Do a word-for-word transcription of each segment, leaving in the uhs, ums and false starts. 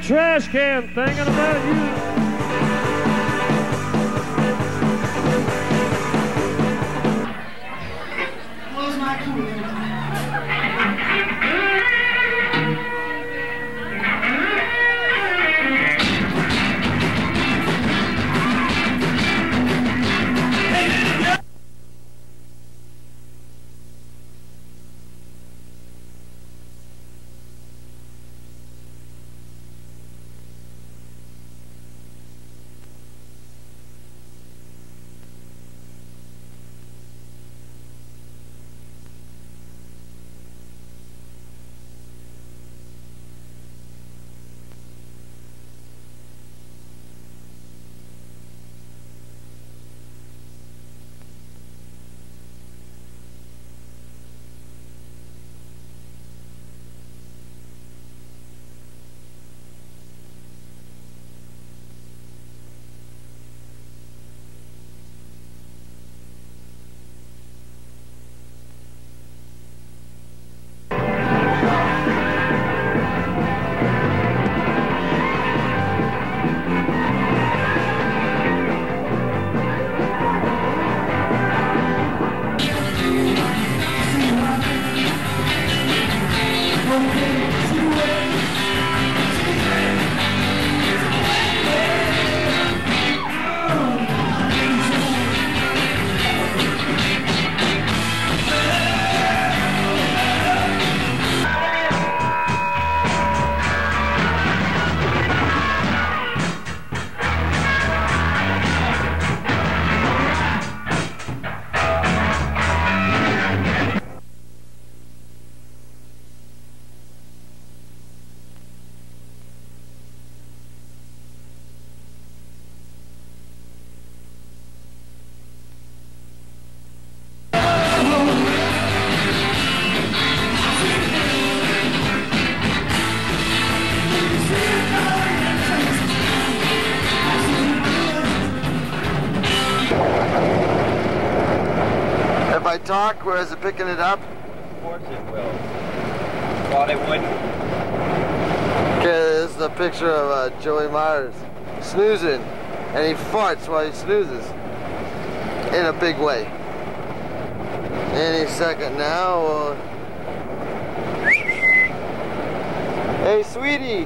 trash can thinking about you. Where's my cool? If I talk, where is it picking it up? Of course it will. Thought it wouldn't. Okay, this is a picture of uh, Joey Myers snoozing, and he farts while he snoozes in a big way. Any second now. Uh... Hey, sweetie.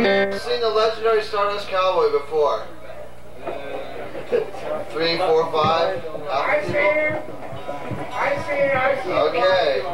Seen the legendary Stardust Cowboy before. Three, four, five. I see him. I see him. I see him. Okay.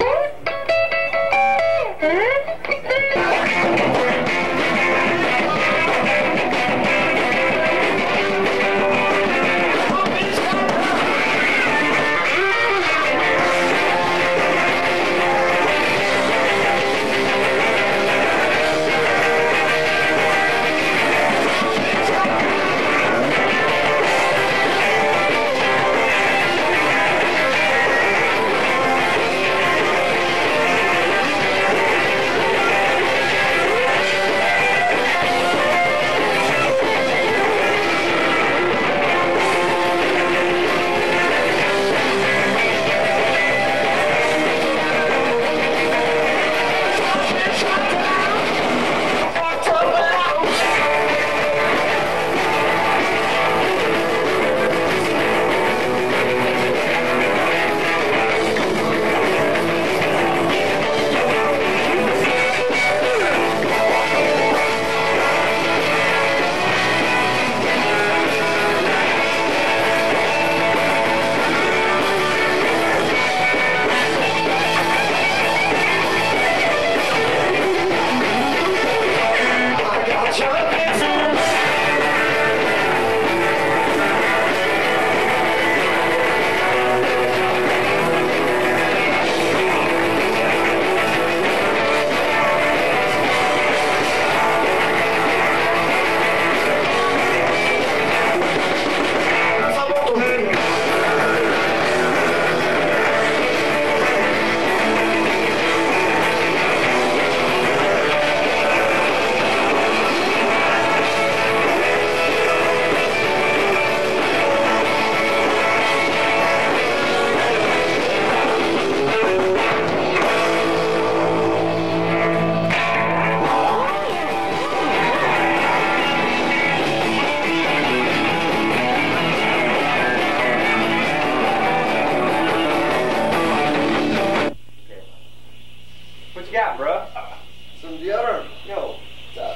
What you got, bro? Some deodorant. Yo. What's up?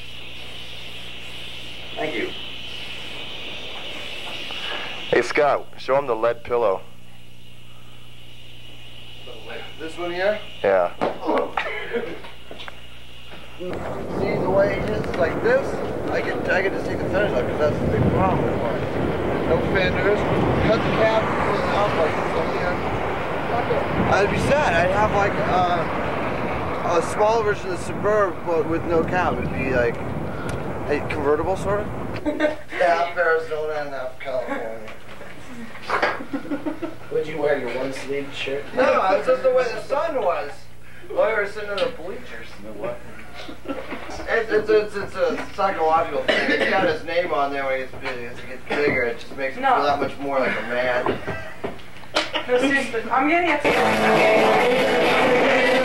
Thank you. Hey Scott, show him the lead pillow. This one here? Yeah. See the way it is like this? I get I get to take the fenders off because that's the big problem with mine. No fenders. Cut the cap and pull it out like this one here. I'd be sad. I'd have like uh, a small version of the Suburb but with no cap. It'd be like a convertible sort of. Half Arizona and half California. Would you wear your one sleeved shirt? No, it's just the way the sun was. While we were sitting in the bleachers. You know what? It's, it's, it's, it's a psychological thing. It's got his name on there when he gets big. As it gets bigger, it just makes him No. feel that much more like a man. I'm getting it.